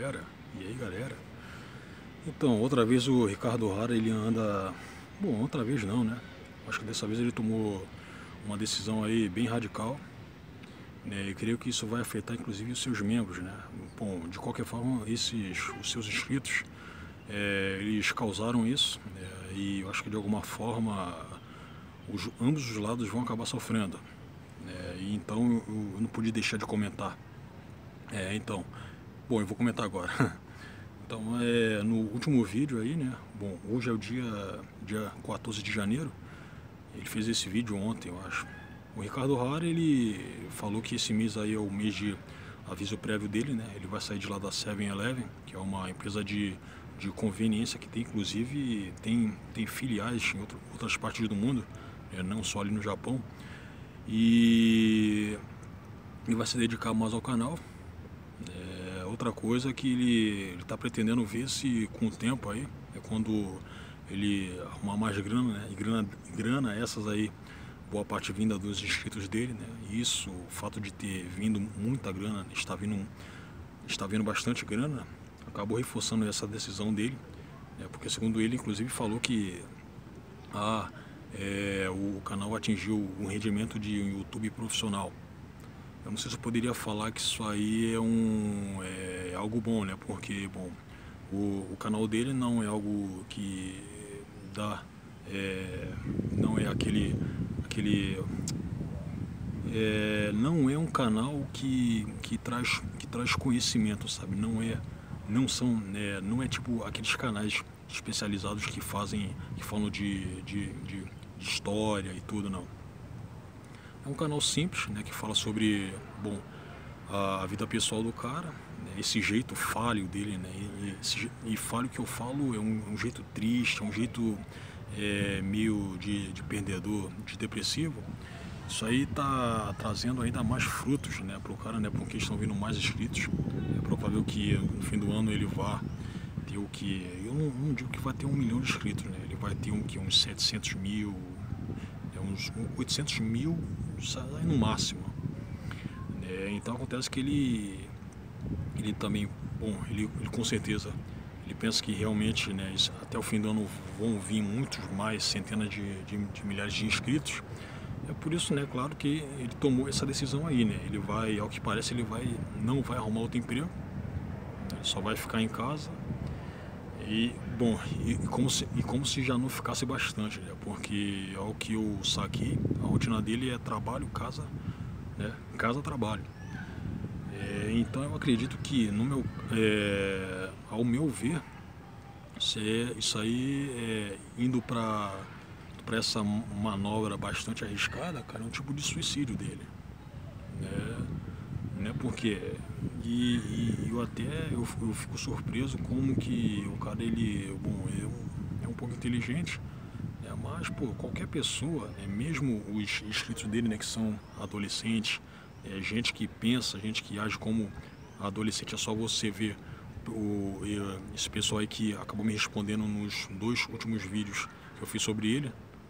galera? E aí, galera? Então, outra vez o Ricardo O'Hara, ele anda... Bom, outra vez não, né? Acho que dessa vez ele tomou uma decisão aí bem radical, né? E creio que isso vai afetar inclusive os seus membros, né? Bom, de qualquer forma, os seus inscritos, eles causaram isso, né? E eu acho que de alguma forma ambos os lados vão acabar sofrendo, né? E então eu não pude deixar de comentar. Então, bom, eu vou comentar agora. Então, no último vídeo aí, né? Bom, hoje é o dia 14 de janeiro. Ele fez esse vídeo ontem, eu acho. O Ricardo O'Hara, ele falou que esse mês aí é o mês de aviso prévio dele, né? Ele vai sair de lá da 7-Eleven, que é uma empresa de conveniência que tem, inclusive, tem filiais em outras partes do mundo, né? Não só ali no Japão. E ele vai se dedicar mais ao canal. Outra coisa é que ele está pretendendo ver se com o tempo aí, quando ele arrumar mais grana, né? E grana essas aí, boa parte vinda dos inscritos dele, né? E isso, o fato de ter vindo muita grana, está vindo bastante grana, acabou reforçando essa decisão dele, né? Porque segundo ele, inclusive, falou que o canal atingiu um rendimento de YouTube profissional. Eu não sei se eu poderia falar que isso aí é algo bom, né? Porque, bom, o canal dele não é algo que dá, não é não é um canal que traz conhecimento, sabe? Não é tipo aqueles canais especializados que falam de história e tudo, não. É um canal simples, né, que fala sobre, bom, a vida pessoal do cara, né, esse jeito falho dele, né, e falho que eu falo é um jeito triste, é um jeito meio de perdedor, de depressivo. Isso aí tá trazendo ainda mais frutos, né, pro cara, né, porque estão vindo mais inscritos. É provável que no fim do ano ele vá ter o que, eu não digo que vai ter 1 milhão de inscritos, né, ele vai ter uns 700 mil, uns 800 mil no máximo. Então acontece que ele também, bom, ele com certeza, ele pensa que realmente, né, até o fim do ano vão vir muitos mais, centenas de milhares de inscritos. É por isso, né, claro que ele tomou essa decisão aí, né, ele vai, ao que parece, não vai arrumar outro emprego, né, só vai ficar em casa. E, bom, como se já não ficasse bastante, né? Porque ao que eu saquei, a rotina dele é trabalho, casa, né? Casa, trabalho. Então eu acredito que, ao meu ver, isso aí, indo para essa manobra bastante arriscada, cara, é um tipo de suicídio dele, né? Porque eu fico surpreso como que o cara, ele, bom, é um pouco inteligente, né? Mas, pô, qualquer pessoa, né, mesmo os inscritos dele, né, que são adolescentes, gente que pensa, gente que age como adolescente, é só você ver esse pessoal aí que acabou me respondendo nos 2 últimos vídeos que eu fiz sobre ele.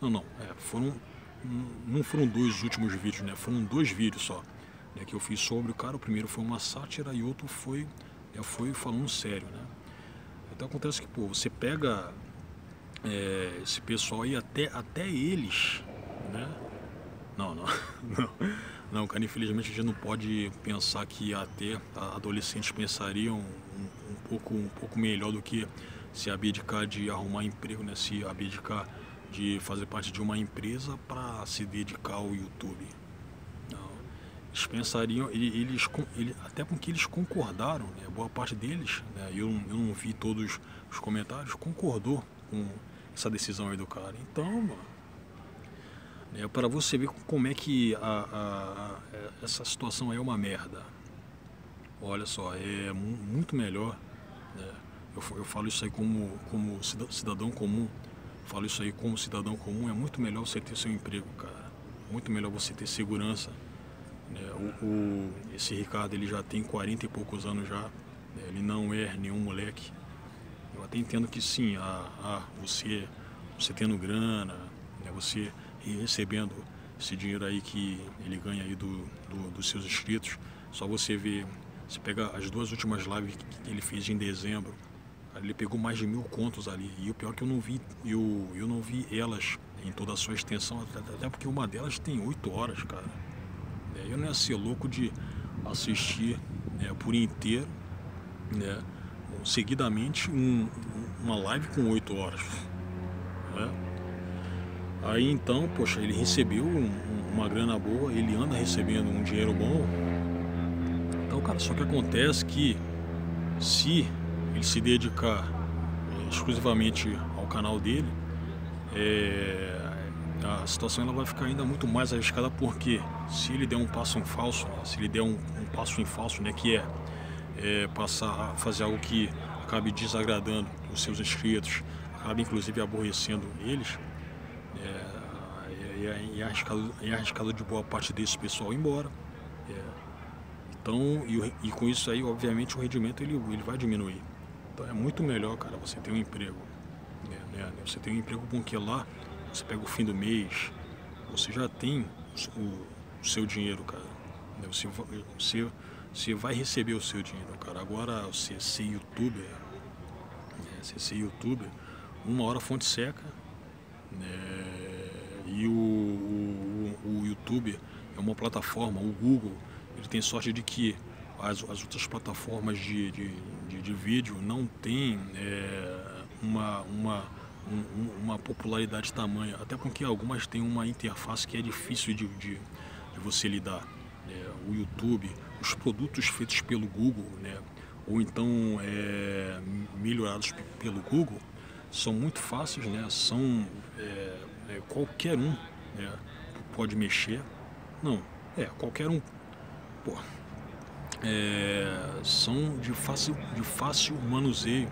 Não foram 2 últimos vídeos, né? Foram 2 vídeos só, né, que eu fiz sobre o cara. O primeiro foi uma sátira e outro foi falando sério, né? Então acontece que, pô, você pega esse pessoal aí, até eles, né? Não, não, cara, infelizmente a gente não pode pensar que até adolescentes pensariam um pouco melhor do que se abdicar de arrumar emprego, né? Se abdicar de fazer parte de uma empresa para se dedicar ao YouTube. Não. Eles pensariam, até porque eles concordaram, né? Boa parte deles, né? Eu não vi todos os comentários, concordou com essa decisão aí do cara. Então, mano, para você ver como é que essa situação aí é uma merda. Olha só, é muito melhor, né? Eu falo isso aí como cidadão comum. Falo isso aí como cidadão comum. É muito melhor você ter seu emprego, cara. Muito melhor você ter segurança, né? Esse Ricardo, ele já tem 40 e poucos anos já, né? Ele não é nenhum moleque. Eu até entendo que sim, você tendo grana, né? Você recebendo esse dinheiro aí que ele ganha aí dos seus inscritos, só você ver Você pega as 2 últimas lives que ele fez em dezembro, cara, ele pegou mais de 1000 contos ali. E o pior é que eu não vi elas em toda a sua extensão, até porque uma delas tem 8 horas, cara. Eu não ia ser louco de assistir, por inteiro, né, seguidamente uma live com 8 horas, né? Aí então, poxa, ele recebeu uma grana boa, ele anda recebendo um dinheiro bom. Então, cara, só que acontece que se ele se dedicar exclusivamente ao canal dele, a situação ela vai ficar ainda muito mais arriscada, porque se ele der um passo em falso, né, se ele der um passo em falso, né, que passar a fazer algo que acabe desagradando os seus inscritos, acabe inclusive aborrecendo eles, é arriscado de boa parte desse pessoal ir embora. Então, e com isso aí, obviamente, o rendimento ele vai diminuir. Então é muito melhor, cara, você ter um emprego, né? Você tem um emprego bom, que lá você pega o fim do mês, você já tem o seu dinheiro, cara, né? Você vai receber o seu dinheiro, cara. Agora, você ser youtuber, uma hora a fonte seca, né? E o YouTube é uma plataforma, o Google, ele tem sorte de que as outras plataformas de vídeo não têm uma popularidade tamanha, até porque algumas têm uma interface que é difícil de você lidar. O YouTube, os produtos feitos pelo Google, né, ou então melhorados pelo Google, são muito fáceis, né, qualquer um, né, pode mexer. Não, qualquer um. Pô, são de fácil manuseio.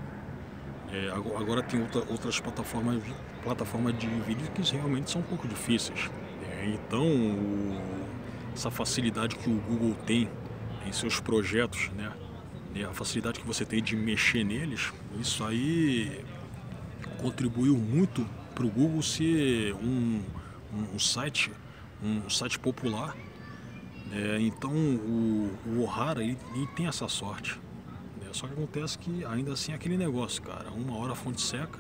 Agora tem outras plataformas de vídeo que realmente são um pouco difíceis. Então, essa facilidade que o Google tem em seus projetos, né, a facilidade que você tem de mexer neles, isso aí contribuiu muito para o Google ser um site popular. Então o Ohara ele tem essa sorte, né? Só que acontece que ainda assim é aquele negócio, cara, uma hora a fonte seca,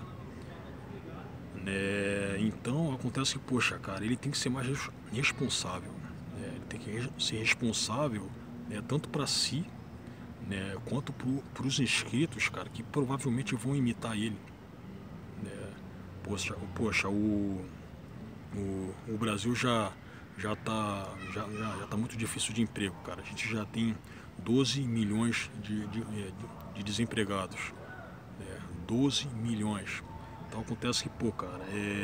né? Então acontece que, poxa, cara, ele tem que ser mais responsável, né? Ele tem que ser responsável, né, tanto para si, né, quanto para os inscritos, cara, que provavelmente vão imitar ele, né? Poxa, o Brasil já tá muito difícil de emprego, cara. A gente já tem 12 milhões de desempregados, né? 12 milhões. Então acontece que, pô, cara,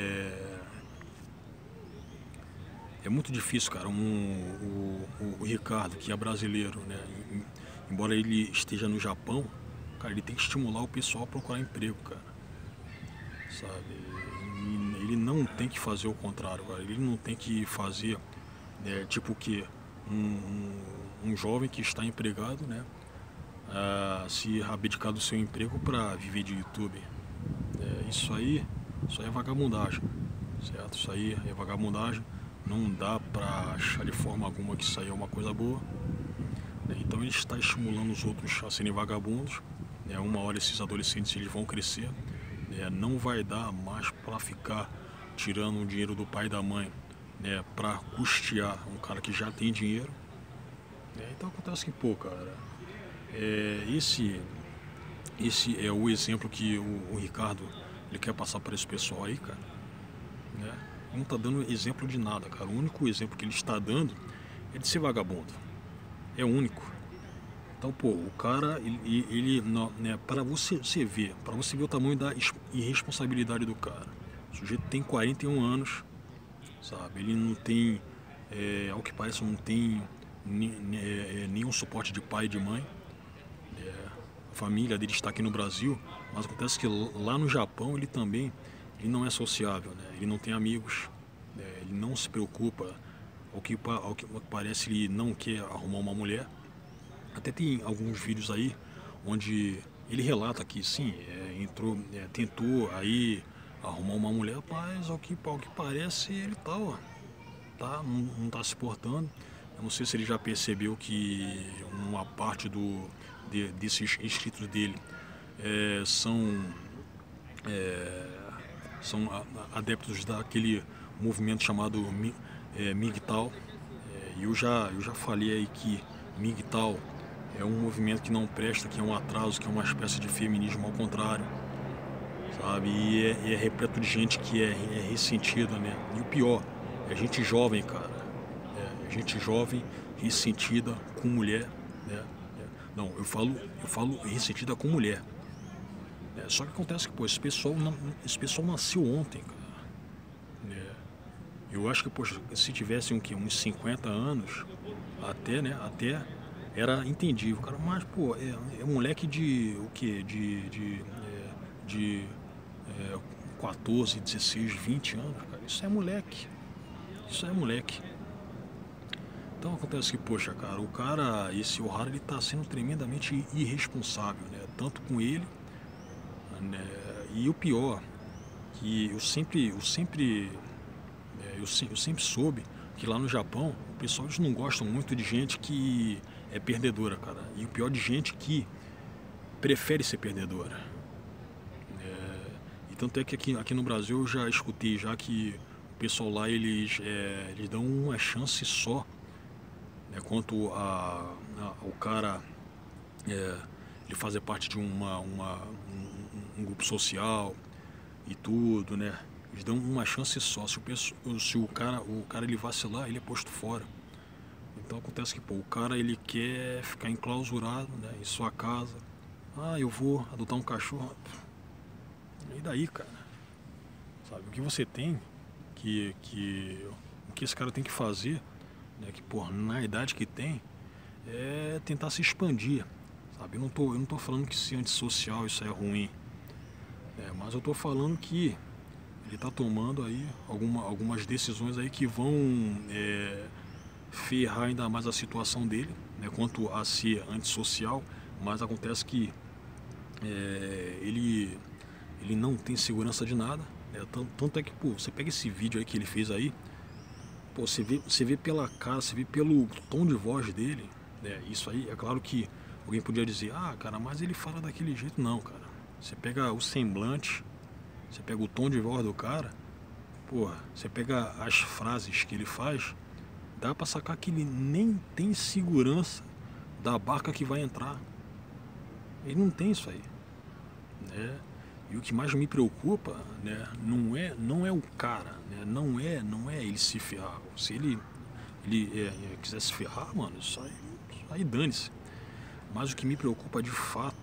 é muito difícil, cara. O Ricardo, que é brasileiro, né, embora ele esteja no Japão, cara, ele tem que estimular o pessoal a procurar emprego, cara, sabe? Ele não tem que fazer o contrário, cara. Ele não tem que fazer, tipo que um jovem que está empregado, né, se abdicar do seu emprego para viver de YouTube. Isso aí é vagabundagem, certo? Isso aí é vagabundagem. Não dá para achar de forma alguma que isso aí é uma coisa boa, né? Então ele está estimulando os outros a serem vagabundos, né? Uma hora esses adolescentes eles vão crescer. Não vai dar mais para ficar tirando o dinheiro do pai e da mãe, né, para custear um cara que já tem dinheiro. Então acontece que, pô, cara, esse é o exemplo que o Ricardo ele quer passar para esse pessoal aí, cara, né? Ele não tá dando exemplo de nada, cara. O único exemplo que ele está dando é de ser vagabundo. É o único. Então, pô, o cara, ele né, para você ver o tamanho da irresponsabilidade do cara. O sujeito tem 41 anos, sabe? Ele não tem, ao que parece, não tem nenhum suporte de pai e de mãe. A família dele está aqui no Brasil, mas acontece que lá no Japão ele não é sociável, né? Ele não tem amigos, né? Ele não se preocupa, ao que parece ele não quer arrumar uma mulher. Até tem alguns vídeos aí onde ele relata que sim, tentou aí arrumar uma mulher, mas ao que parece ele não tá se portando. Eu não sei se ele já percebeu que uma parte desses inscritos dele são adeptos daquele movimento chamado MGTOW. E eu já falei aí que MGTOW é um movimento que não presta, que é um atraso, que é uma espécie de feminismo ao contrário, sabe? E é repleto de gente que é ressentida, né? E o pior, é gente jovem, cara. Gente jovem, ressentida com mulher, né? Não, eu falo ressentida com mulher. Só que acontece que, pô, esse pessoal nasceu ontem, cara. Eu acho que, poxa, se tivessem uns 50 anos, até era entendível, cara. Mas, pô, é moleque de o quê? De 14, 16, 20 anos, cara. Isso é moleque. Isso é moleque. Então acontece que, poxa, cara, esse Ohara, ele tá sendo tremendamente irresponsável, né? Tanto com ele, né? E o pior, que eu sempre soube que lá no Japão, o pessoal, eles não gostam muito de gente que é perdedora, cara. E o pior, de gente que prefere ser perdedora. E tanto é que aqui no Brasil eu já escutei já que o pessoal lá, eles dão uma chance só, né, quanto o cara ele fazer parte de um grupo social e tudo, né? Eles dão uma chance só. Se o cara ele vacilar, ele é posto fora. Então acontece que, pô, o cara, ele quer ficar enclausurado, né, em sua casa. Ah, eu vou adotar um cachorro. E daí, cara? Sabe, o que você tem o que esse cara tem que fazer, né, que, pô, na idade que tem, é tentar se expandir, sabe? Eu não tô falando que ser antissocial isso é ruim, mas eu tô falando que ele tá tomando aí algumas decisões aí que vão ferrar ainda mais a situação dele, né, quanto a ser antissocial. Mas acontece que ele não tem segurança de nada, né? Tanto é que, pô, você pega esse vídeo aí que ele fez aí, pô, você vê pela cara, você vê pelo tom de voz dele, né? Isso aí, é claro que alguém podia dizer, ah, cara, mas ele fala daquele jeito. Não, cara. Você pega o semblante, você pega o tom de voz do cara, porra, você pega as frases que ele faz, dá pra sacar que ele nem tem segurança da barca que vai entrar. Ele não tem isso aí, né? E o que mais me preocupa, né, não é o cara, né, não é ele se ferrar. Se ele quiser se ferrar, mano, isso aí dane-se. Mas o que me preocupa de fato,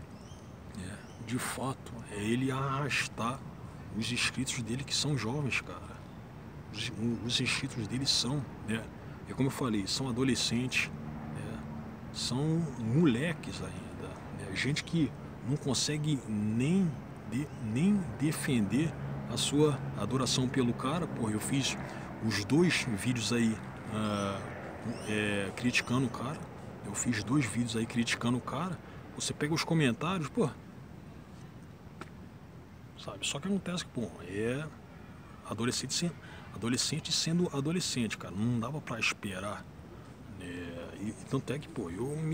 é ele arrastar os inscritos dele, que são jovens, cara. Os inscritos dele são, né, é como eu falei, são adolescentes, né, são moleques ainda, né, gente que não consegue nem defender a sua adoração pelo cara. Pô, eu fiz os 2 vídeos aí criticando o cara. Eu fiz 2 vídeos aí criticando o cara. Você pega os comentários, pô, sabe? Só que acontece que, pô, adolescente sendo adolescente, cara. Não dava pra esperar. E tanto é que, pô,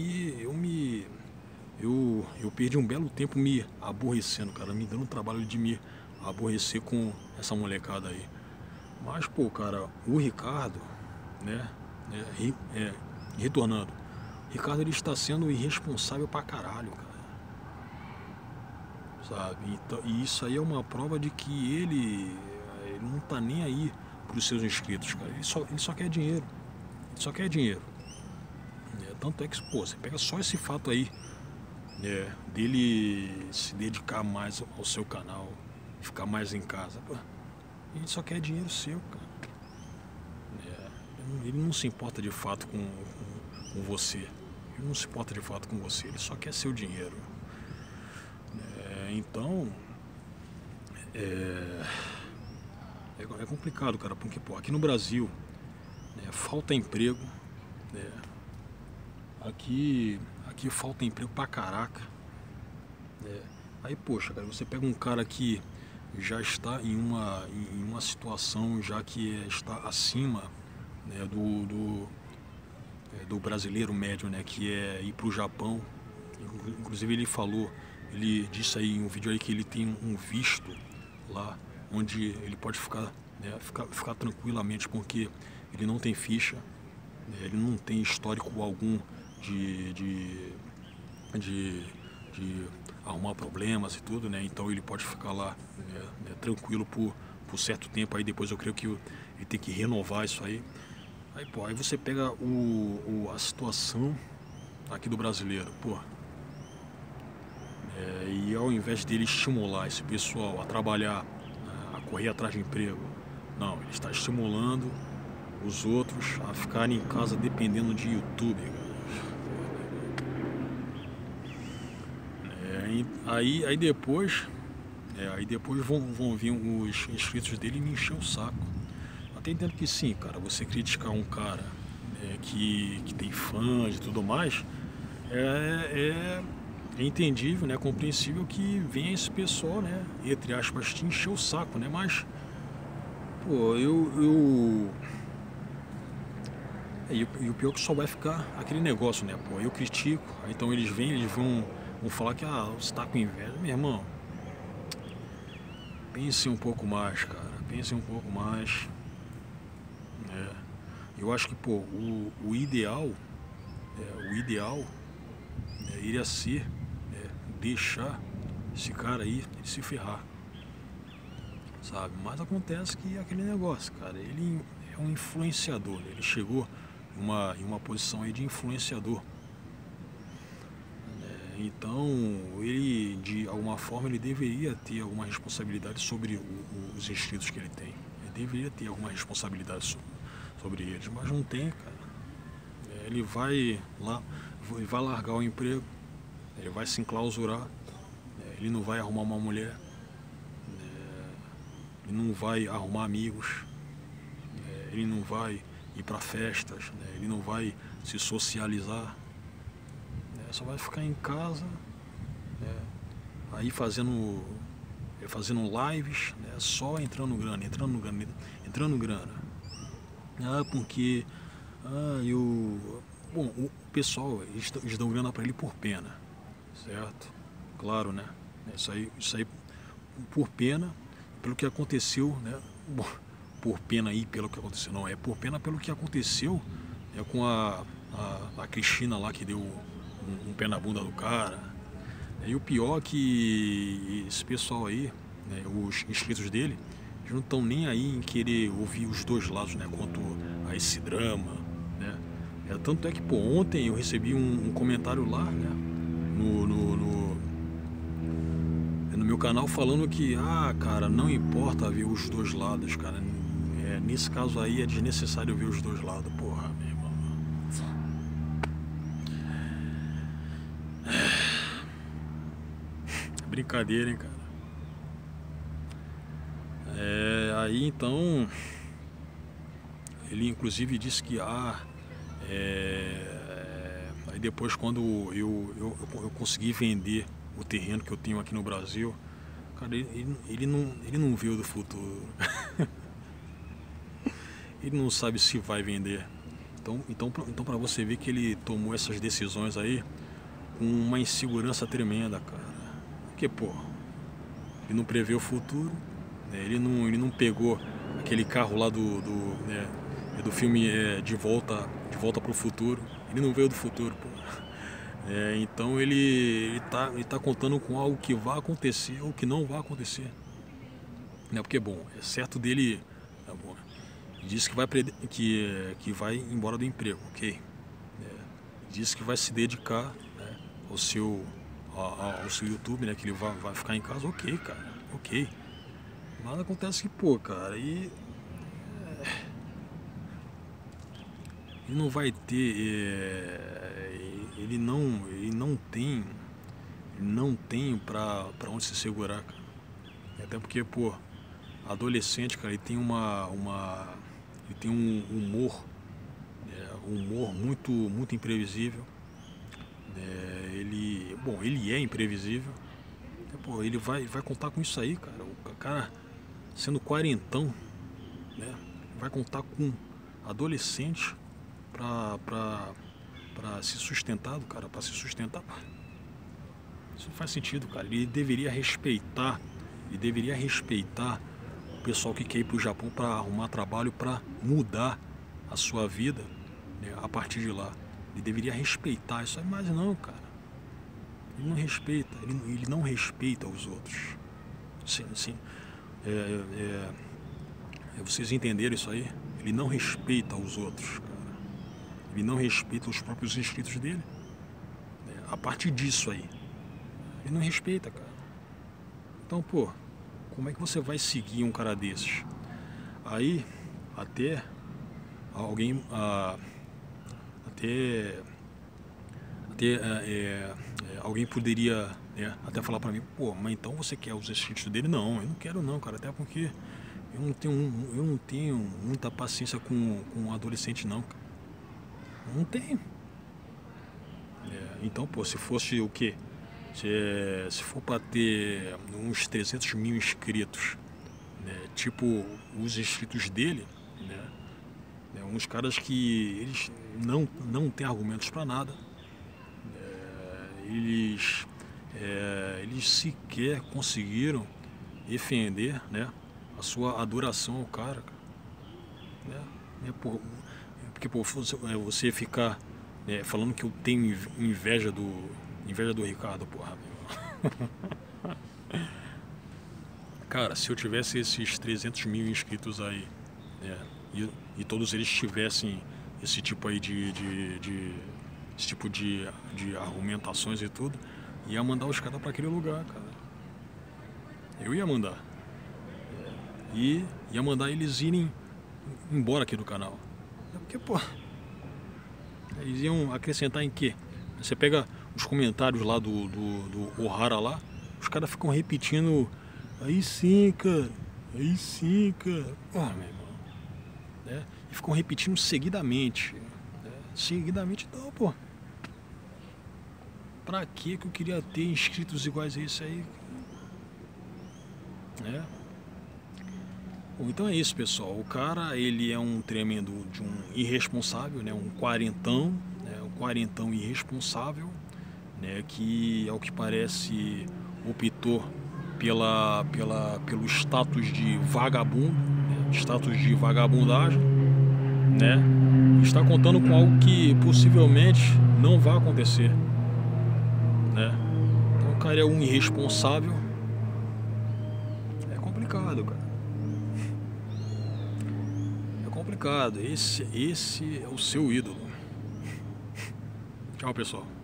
eu perdi um belo tempo me aborrecendo, cara, me dando o trabalho de me aborrecer com essa molecada aí. Mas, pô, cara, o Ricardo, né, retornando, Ricardo, ele está sendo irresponsável pra caralho, cara, sabe? Então, e isso aí é uma prova de que ele não tá nem aí pros seus inscritos, cara. Ele só quer dinheiro. Ele só quer dinheiro. Tanto é que, pô, você pega só esse fato aí, dele se dedicar mais ao seu canal, ficar mais em casa. Pô, ele só quer dinheiro seu, cara. Ele não se importa de fato com você. Ele não se importa de fato com você. Ele só quer seu dinheiro. Então é complicado, cara, porque, pô, aqui no Brasil, né, falta emprego, né, aqui falta emprego pra caraca, né? Aí, poxa, cara, você pega um cara que já está em uma situação já que está acima, né, do brasileiro médio, né, que é ir para o Japão. Inclusive ele disse aí em um vídeo aí que ele tem um visto lá, onde ele pode ficar, né, ficar tranquilamente, porque ele não tem ficha, né, ele não tem histórico algum de, de, de arrumar problemas e tudo, né? Então ele pode ficar lá, né, tranquilo por certo tempo. Aí depois eu creio que ele tem que renovar isso aí. Aí, pô, aí você pega a situação aqui do brasileiro, pô, e ao invés dele estimular esse pessoal a trabalhar, a correr atrás de emprego, não, ele está estimulando os outros a ficarem em casa dependendo de YouTube, cara. Aí depois, vão vir os inscritos dele e me encher o saco. Até entendo que sim, cara, você criticar um cara, que tem fãs e tudo mais, é entendível, né, compreensível que venha esse pessoal, né, entre aspas, te encher o saco, né, mas, pô, e o pior é que só vai ficar aquele negócio, né, pô, eu critico, aí então eles vão falar que, você tá com inveja. Meu irmão, pense um pouco mais, cara, pense um pouco mais, né, eu acho que, pô, o ideal, iria ser, deixar esse cara aí ele se ferrar, sabe? Mas acontece que é aquele negócio, cara, ele é um influenciador, né? Ele chegou em uma posição aí de influenciador, né? Então ele, de alguma forma, ele deveria ter alguma responsabilidade sobre os inscritos que ele tem. Ele deveria ter alguma responsabilidade sobre eles, mas não tem, cara. Ele vai lá, vai largar o emprego, ele vai se enclausurar, ele não vai arrumar uma mulher, ele não vai arrumar amigos, ele não vai ir para festas, né? Ele não vai se socializar, só vai ficar em casa, aí fazendo lives, né? Só entrando grana. Porque bom, o pessoal, eles dão grana para ele por pena, certo? Claro, né? Isso aí por pena, pelo que aconteceu, né? Bom, por pena aí pelo que aconteceu, não, é por pena pelo que aconteceu, com a Cristina lá, que deu um pé na bunda do cara. E o pior é que esse pessoal aí, né, os inscritos dele, eles não estão nem aí em querer ouvir os dois lados, né, quanto a esse drama, né? Tanto é que, pô, ontem eu recebi um comentário lá, né, no meu canal, falando que, cara, não importa ver os dois lados, cara. Nesse caso aí é desnecessário ver os dois lados, porra, meu irmão. Brincadeira, hein, cara. Aí então, ele inclusive disse que, aí depois, quando eu consegui vender o terreno que eu tenho aqui no Brasil, cara, ele não vê o do futuro. Ele não sabe se vai vender. Então para você ver que ele tomou essas decisões aí com uma insegurança tremenda, cara. Porque, pô, ele não prevê o futuro, né? Ele não pegou aquele carro lá do filme, De Volta para o Futuro. Ele não veio do futuro, pô. Então ele tá contando com algo que vai acontecer ou que não vai acontecer, né? Porque, bom, é certo dele, tá bom, disse que vai embora do emprego, ok? Disse que vai se dedicar, né, ao seu YouTube, né? Que ele vai ficar em casa, ok, cara, ok. Mas acontece que, pô, cara, ele não vai ter, ele não tem pra onde se segurar, cara. Até porque, pô, adolescente, cara, ele tem ele tem um humor muito imprevisível. Ele é imprevisível. Pô, ele vai contar com isso aí, cara. O cara sendo quarentão, né, vai contar com adolescente pra se sustentar, cara, pra se sustentar. Isso não faz sentido, cara. Ele deveria respeitar o pessoal que quer ir pro Japão para arrumar trabalho, para mudar a sua vida, né, a partir de lá. Ele deveria respeitar isso aí, mas não, cara. Ele não respeita, ele não respeita os outros. Sim, sim. Vocês entenderam isso aí? Ele não respeita os outros, cara. Ele não respeita os próprios inscritos dele. A partir disso aí, ele não respeita, cara. Então, pô, como é que você vai seguir um cara desses? Aí, até alguém, alguém poderia, né, até falar pra mim, pô, mas então você quer os inscritos dele? Não, eu não quero não, cara, até porque eu não tenho muita paciência com um adolescente não, cara. Não tenho. Então, pô, se fosse o quê? Se for para ter uns 300 mil inscritos, né, tipo os inscritos dele, né, uns caras que eles não têm argumentos para nada, eles sequer conseguiram defender, né, a sua adoração ao cara, né, porque pô, você ficar, né, falando que eu tenho inveja do Ricardo, porra. Cara, se eu tivesse esses 300 mil inscritos aí, né, e todos eles tivessem esse tipo aí esse tipo de argumentações e tudo, ia mandar os caras pra aquele lugar, cara. Eu ia mandar. E ia mandar eles irem embora aqui do canal. Porque, pô, eles iam acrescentar em quê? Você pega os comentários lá do Ohara lá, os caras ficam repetindo, aí sim, cara, aí sim, cara. Ah, meu irmão. Né? E ficam repetindo seguidamente. Né? Seguidamente, então, pô. Pra que eu queria ter inscritos iguais a isso aí? Né? Bom, então é isso, pessoal. O cara, ele é um tremendo de um irresponsável, né? Um quarentão, né? Um quarentão irresponsável, né? Que, ao que parece, optou pelo status de vagabundo, né? Status de vagabundagem, né? Está contando com algo que possivelmente não vai acontecer, né? Então o cara é um irresponsável. É complicado, cara. Complicado. Esse é o seu ídolo. Tchau, pessoal.